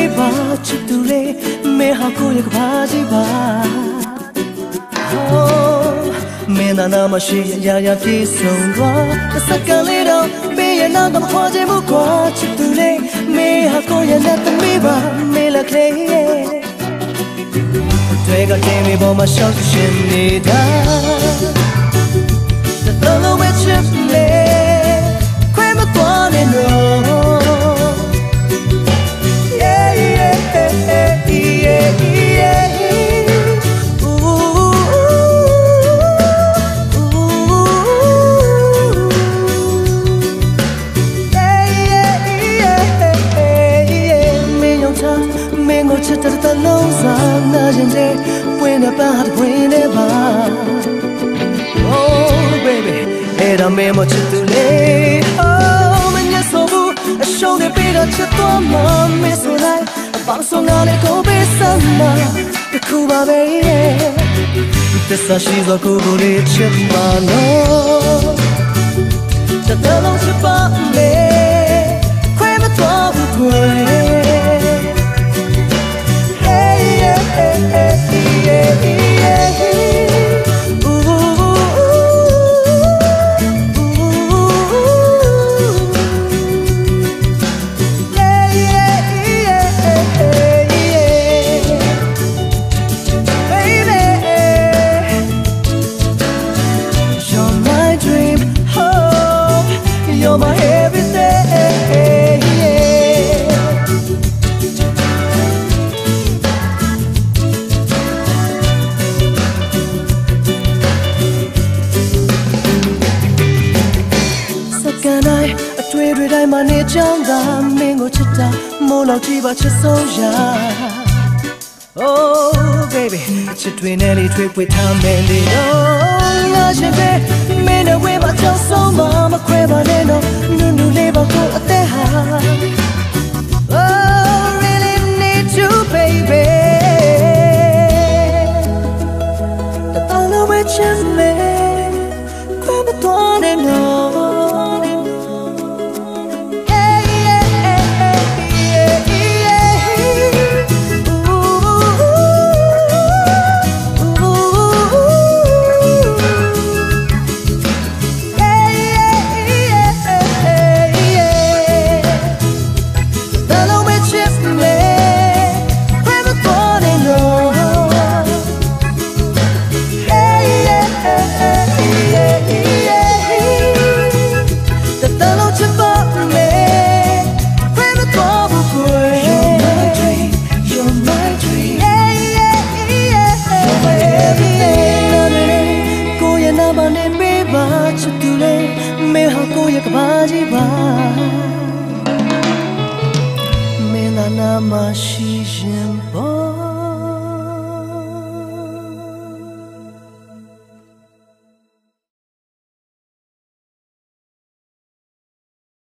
ba chitule me ha ko yak baji ba me na na ma shi ya pi song wa sakale do me ya na ma khwa je mu kwa chitule me ha ko ya na ta me ba me la kle twe ga te me bo ma shot shin ni da the love with chitule kwe ma kwa ne no the nose on the gender when about when ever oh baby it a memo to lay oh when you so a show the beat of your mom miss like a bounce on it go be summer the Cuba baby this she's a cool chip no the long chip on me crème à toi vous You're my everything. Sakanai, a trade with I manage the mingo chita, mono chiba chisoja. Oh, baby, between any trip with Tom Bendy. Oh, I should be made away, but just so mama crab on no labor go at the house. Oh, really need you, baby. The follow which is me, grab a thorn and no. Me ha ko yak baji ba me na na ma shi jin bo